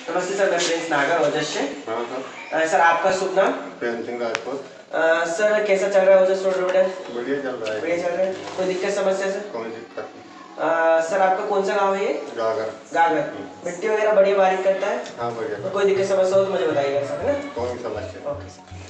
नमस्ते सर, मैं प्रिंस नागर ओजस से। हाँ सर आपका शुभ नाम? प्रेम सिंह राजपूत। सर कैसा चल रहा है ओजस रोड रोड? बढ़िया चल रहा है। बढ़िया चल रहा है। कोई दिक्कत समस्या सर? कोई दिक्कत नहीं। सर आपका कौन सा गांव है ये? गागर। गागर। मिट्टी वगैरह बढ़िया बारिश करता है? हाँ बढ़िया। तो कोई दिक्कत समस्या हो तो मुझे बताइएगा सर, है ना? कोई समस्या। Okay sir.